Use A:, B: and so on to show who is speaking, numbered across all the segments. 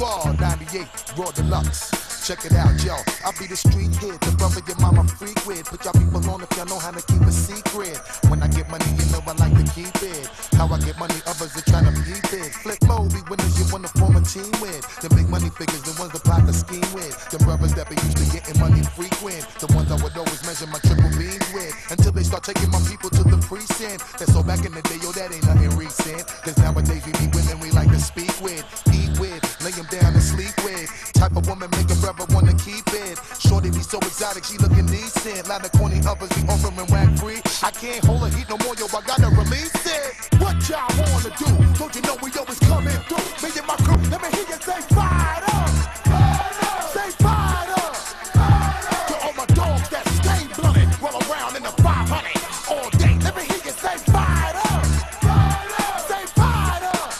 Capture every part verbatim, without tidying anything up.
A: Ball ninety-eight, Raw Deluxe. Check it out, yo. I be the street kid, the brother your mama freak with. Put y'all people on if y'all know how to keep a secret. When I get money, you know I like to keep it. How I get money, others are trying to peep it. Flip mode, be winners you wanna form a team with. The big money figures, the ones that plot the scheme with. The brothers that be used to getting money frequent. The ones I would always measure my triple beams with. Until they start taking my people to the precinct. That's all back in the day, yo, that ain't nothing recent. Cause nowadays we be women we like to speak with, eat with, lay them down and sleep with. Type of woman make a brother wanna keep it. Shorty be so exotic, she looking decent. Lot of corny others be offering whack free. I can't hold her heat no more, yo, I gotta release it. What y'all wanna do? Don't you know we always coming through? Me and my crew, let me hear you say fired up. Say fired up. To all my dogs that stay blunted, roll around in the five hundred all day. Let me hear you say fired up. Say fired up.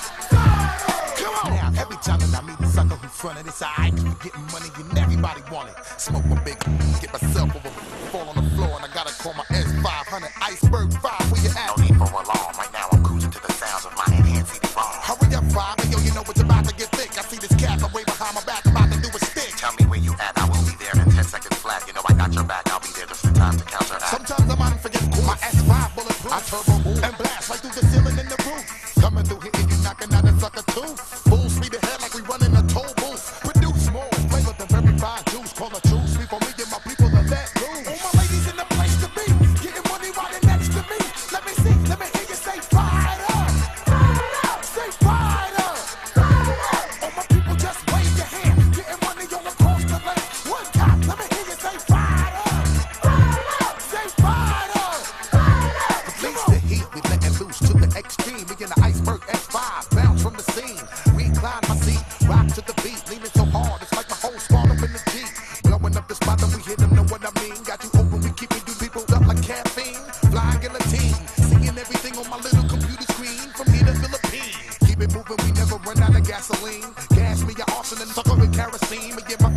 A: Come on. Now, every time that I meet a sucker who fronted, it's alright, cause we getting money and everybody want it. Smoke a big, get myself over, fall on the floor, and I gotta call my S five hundred Iceberg five. Where you at?
B: No need for alarm. Right now I'm cruising to the sounds of my enhanced C D ROM.
A: Hurry up, five, and yo, you know it's about to get thick. I see this cat way behind my back, about to do a stick.
B: Tell me where you at, I will be there in ten seconds flat. You know I got your back, I'll be there just in time to counteract.
A: Sometimes I might forget to call my S five bulletproof. I turbo move and blast right through the ceiling in the roof. Coming through hitting you, knocking out a sucker too. Full speed ahead like we running a toll booth. Produce more flavor than very fine juice. Call a truce, me for me and my people to let loose. All my ladies in the place to be, getting money right next to me. Let me see, let me hear you say fired up. Say fired up. All my people just wave your hand, getting money all across the land. One time, let me hear you say fired up. Say fired up. Release the heat, we letting loose to the extreme. We in the Iceberg S five, bounce from the scene. Recline my seat, rock to the beat, leaning so hard, it's like my whole squad up in the Jeep. Blowing up the spot and we hit them, know what I mean. Got you open, we keep it, do people up like caffeine. Flying guillotine, seeing everything on my little computer screen. From here to Philippines, keep it moving, we never run out of gasoline. Gas me your arsenal and sucker with kerosene. Me get my